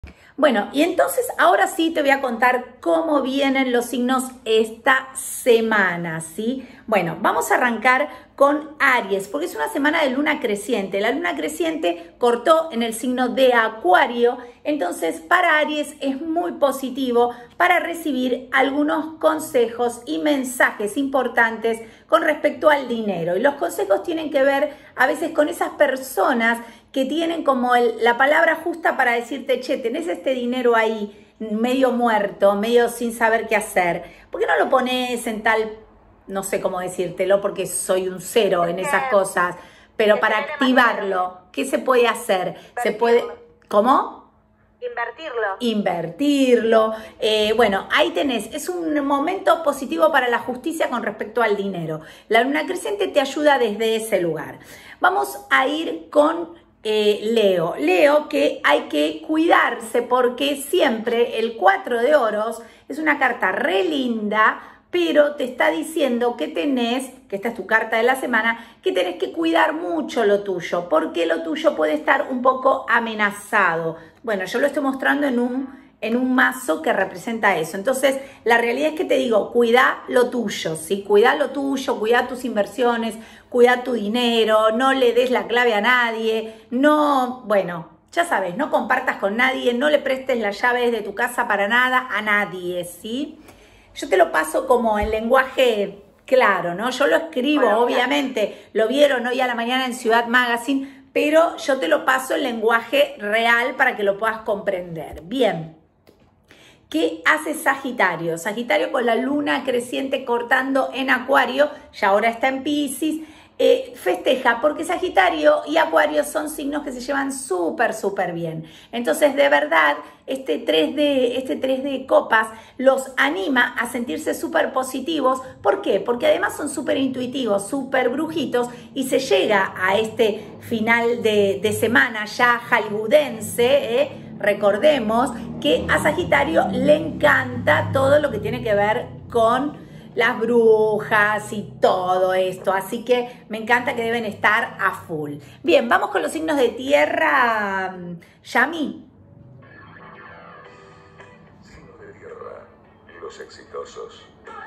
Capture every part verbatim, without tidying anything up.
Bueno, y entonces ahora sí te voy a contar cómo vienen los signos esta semana, ¿sí? Bueno, vamos a arrancar con Aries, porque es una semana de luna creciente. La luna creciente cortó en el signo de Acuario, entonces para Aries es muy positivo para recibir algunos consejos y mensajes importantes con respecto al dinero. Y los consejos tienen que ver a veces con esas personas que tienen como el, la palabra justa para decirte, che, tenés este dinero ahí medio muerto, medio sin saber qué hacer. ¿Por qué no lo pones en tal, no sé cómo decírtelo, porque soy un cero en esas cosas, pero para activarlo, ¿qué se puede hacer? Se puede, ¿cómo? Invertirlo. Invertirlo. Eh, bueno, ahí tenés, es un momento positivo para la justicia con respecto al dinero. La luna creciente te ayuda desde ese lugar. Vamos a ir con eh, Leo. Leo, que hay que cuidarse porque siempre el cuatro de oros es una carta re linda, pero te está diciendo que tenés, que esta es tu carta de la semana, que tenés que cuidar mucho lo tuyo, porque lo tuyo puede estar un poco amenazado. Bueno, yo lo estoy mostrando en un, en un mazo que representa eso. Entonces, la realidad es que te digo, cuida lo tuyo, ¿sí? Cuida lo tuyo, cuida tus inversiones, cuida tu dinero, no le des la clave a nadie, no, bueno, ya sabes, no compartas con nadie, no le prestes las llaves de tu casa para nada a nadie, ¿sí? Yo te lo paso como en lenguaje claro, ¿no? Yo lo escribo, bueno, obviamente, lo vieron hoy a la mañana en Ciudad Magazine, pero yo te lo paso en lenguaje real para que lo puedas comprender. Bien, ¿qué hace Sagitario? Sagitario con la luna creciente cortando en Acuario, ya ahora está en Piscis. Eh, festeja, porque Sagitario y Acuario son signos que se llevan súper, súper bien. Entonces, de verdad, este tres de, este tres de copas los anima a sentirse súper positivos. ¿Por qué? Porque además son súper intuitivos, súper brujitos, y se llega a este final de, de semana ya hollywoodense, ¿eh? Recordemos que a Sagitario le encanta todo lo que tiene que ver con las brujas y todo esto, así que me encanta que deben estar a full. Bien, vamos con los signos de tierra, Yami. Signos de tierra, los exitosos.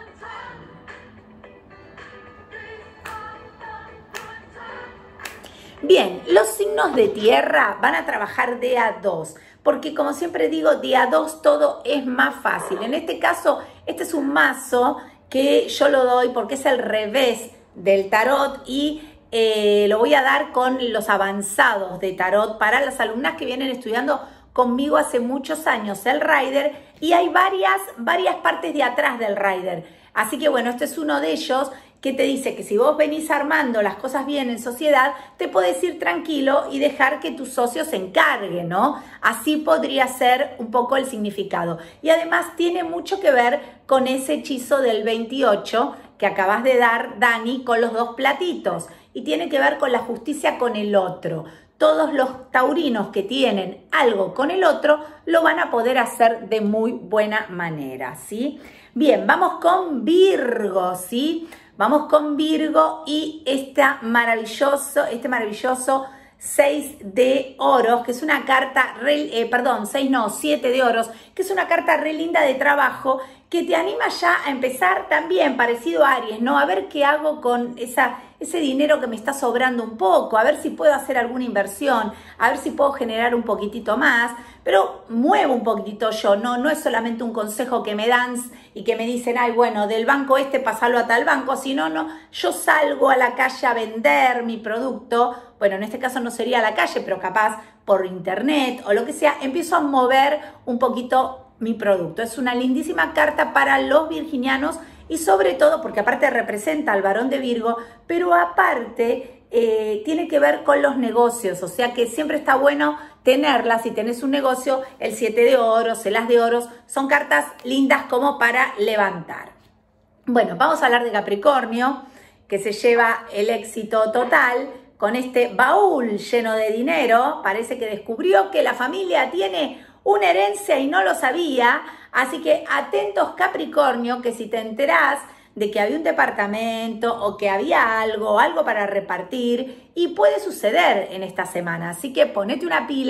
Bien, los signos de tierra van a trabajar de a dos, porque como siempre digo, de a dos todo es más fácil. En este caso, este es un mazo que yo lo doy porque es el revés del tarot y eh, lo voy a dar con los avanzados de tarot para las alumnas que vienen estudiando conmigo hace muchos años el Rider, y hay varias, varias partes de atrás del Rider. Así que bueno, este es uno de ellos que te dice que si vos venís armando las cosas bien en sociedad, te podés ir tranquilo y dejar que tu socio se encargue, ¿no? Así podría ser un poco el significado. Y además tiene mucho que ver con ese hechizo del veintiocho que acabas de dar, Dani, con los dos platitos. Y tiene que ver con la justicia con el otro. Todos los taurinos que tienen algo con el otro lo van a poder hacer de muy buena manera, ¿sí? Bien, vamos con Virgo, ¿sí? Vamos con Virgo y esta maravilloso, este maravilloso seis de oros, que es una carta, re, eh, perdón, seis no, siete de oros, que es una carta re linda de trabajo, que te anima ya a empezar también, parecido a Aries, ¿no? A ver qué hago con esa, ese dinero que me está sobrando un poco, a ver si puedo hacer alguna inversión, a ver si puedo generar un poquitito más, pero muevo un poquitito yo, no, no es solamente un consejo que me dan y que me dicen, ay, bueno, del banco este pasarlo a tal banco, sino, no, yo salgo a la calle a vender mi producto, bueno, en este caso no sería a la calle, pero capaz por internet o lo que sea, empiezo a mover un poquito mi producto. Es una lindísima carta para los virginianos y sobre todo porque aparte representa al varón de Virgo, pero aparte eh, tiene que ver con los negocios, o sea que siempre está bueno tenerlas. Si tenés un negocio, el siete de oros, el as de oros, son cartas lindas como para levantar. Bueno, vamos a hablar de Capricornio, que se lleva el éxito total con este baúl lleno de dinero. Parece que descubrió que la familia tiene una herencia y no lo sabía, así que atentos Capricornio, que si te enterás de que había un departamento o que había algo, algo para repartir, y puede suceder en esta semana, así que ponete una pila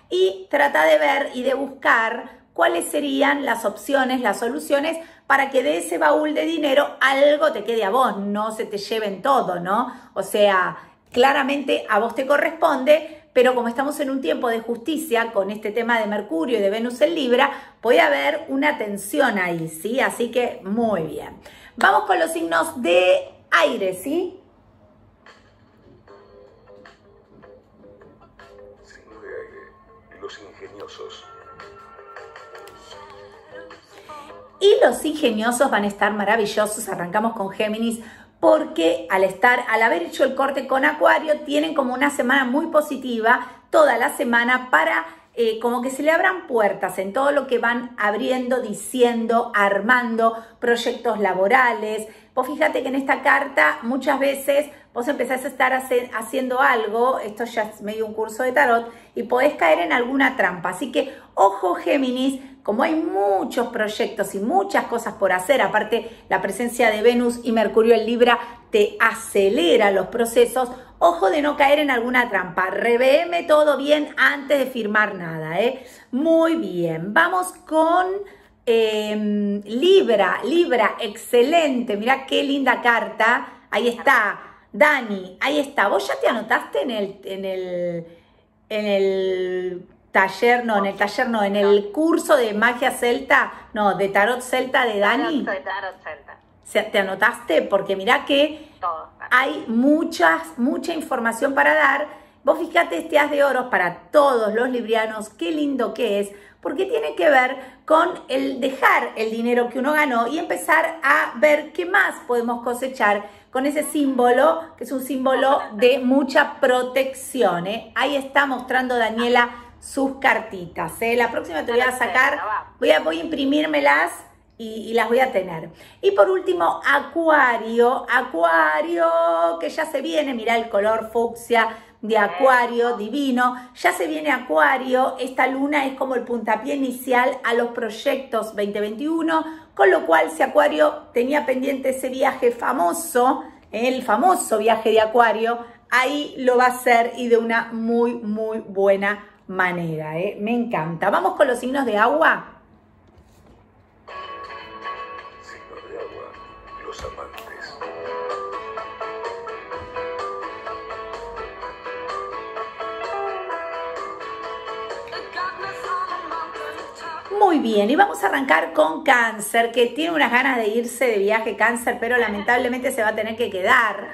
y trata de ver y de buscar cuáles serían las opciones, las soluciones para que de ese baúl de dinero algo te quede a vos, no se te lleven todo, ¿no? O sea, claramente a vos te corresponde, pero como estamos en un tiempo de justicia con este tema de Mercurio y de Venus en Libra, puede haber una tensión ahí, ¿sí? Así que muy bien. Vamos con los signos de aire, ¿sí? Signo de aire. Los ingeniosos. Y los ingeniosos van a estar maravillosos. Arrancamos con Géminis porque al estar, al haber hecho el corte con Acuario, tienen como una semana muy positiva toda la semana para eh, como que se le abran puertas en todo lo que van abriendo, diciendo, armando, proyectos laborales. Vos fíjate que en esta carta muchas veces vos empezás a estar hace, haciendo algo, esto ya es medio un curso de tarot, y podés caer en alguna trampa. Así que ojo Géminis, como hay muchos proyectos y muchas cosas por hacer, aparte la presencia de Venus y Mercurio en Libra te acelera los procesos, ojo de no caer en alguna trampa, revéeme todo bien antes de firmar nada, ¿eh? Muy bien, vamos con eh, Libra, Libra, excelente, mirá qué linda carta, ahí está, Dani, ahí está, vos ya te anotaste en el, en el, en el taller, no, en el taller no, en el curso de magia celta, no, de tarot celta de Dani. Tarot, tarot celta. ¿Te anotaste? Porque mirá que Todo. hay muchas, mucha información para dar. Vos fíjate este as de oros para todos los librianos, qué lindo que es, porque tiene que ver con el dejar el dinero que uno ganó y empezar a ver qué más podemos cosechar con ese símbolo, que es un símbolo de mucha protección, ¿eh? Ahí está mostrando Daniela sus cartitas, ¿eh? La próxima te voy a sacar, voy a, voy a imprimírmelas y, y las voy a tener. Y por último, Acuario, Acuario, que ya se viene, mirá el color fucsia de Acuario, divino, ya se viene Acuario, esta luna es como el puntapié inicial a los proyectos veinte veintiuno, con lo cual si Acuario tenía pendiente ese viaje famoso, el famoso viaje de Acuario, ahí lo va a hacer y de una muy, muy buena manera, ¿eh? Me encanta. Vamos con los signos de agua. Signo de agua. Los amantes. Muy bien, y vamos a arrancar con Cáncer, que tiene unas ganas de irse de viaje Cáncer, pero lamentablemente se va a tener que quedar,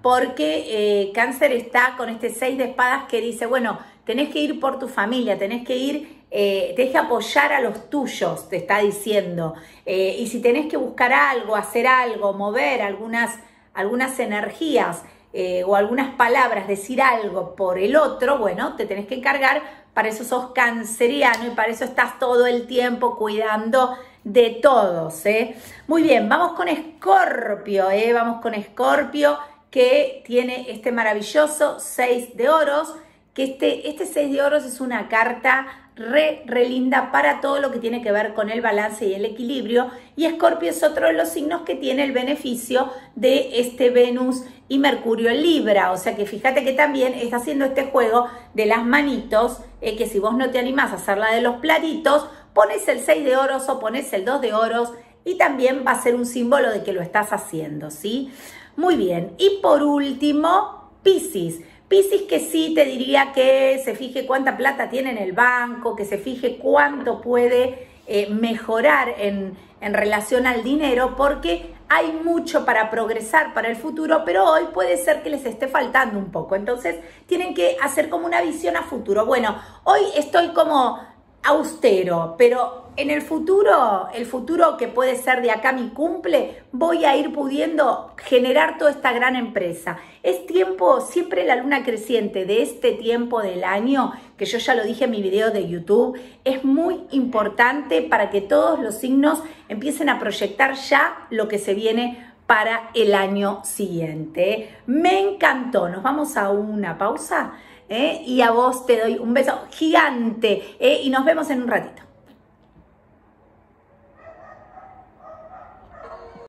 porque eh, Cáncer está con este seis de espadas que dice, bueno, tenés que ir por tu familia, tenés que ir, eh, tenés que apoyar a los tuyos, te está diciendo. Eh, y si tenés que buscar algo, hacer algo, mover algunas, algunas energías eh, o algunas palabras, decir algo por el otro, bueno, te tenés que encargar. Para eso sos canceriano y para eso estás todo el tiempo cuidando de todos, ¿eh? Muy bien, vamos con Escorpio, ¿eh? Vamos con Escorpio, que tiene este maravilloso seis de oros, que este, este seis de oros es una carta re, re linda para todo lo que tiene que ver con el balance y el equilibrio, y Escorpio es otro de los signos que tiene el beneficio de este Venus y Mercurio en Libra, o sea que fíjate que también está haciendo este juego de las manitos, eh, que si vos no te animás a hacer la de los platitos, pones el seis de oros o pones el dos de oros y también va a ser un símbolo de que lo estás haciendo, ¿sí? Muy bien, y por último, Piscis. Piscis que sí te diría que se fije cuánta plata tiene en el banco, que se fije cuánto puede eh, mejorar en, en relación al dinero, porque hay mucho para progresar para el futuro, pero hoy puede ser que les esté faltando un poco. Entonces tienen que hacer como una visión a futuro. Bueno, hoy estoy como austero, pero en el futuro, el futuro que puede ser de acá mi cumple, voy a ir pudiendo generar toda esta gran empresa. Es tiempo, siempre la luna creciente de este tiempo del año, que yo ya lo dije en mi video de YouTube, es muy importante para que todos los signos empiecen a proyectar ya lo que se viene para el año siguiente. Me encantó. Nos vamos a una pausa, ¿eh? Y a vos te doy un beso gigante, ¿eh? Y nos vemos en un ratito.